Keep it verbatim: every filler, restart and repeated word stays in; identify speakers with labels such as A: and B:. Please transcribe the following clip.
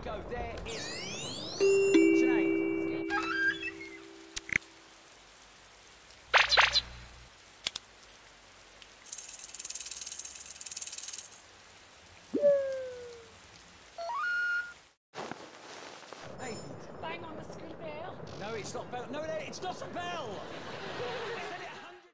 A: go. There is... Sinead. Hey.
B: Bang on the school bell.
A: No, it's not bell. No, no, it's not a bell.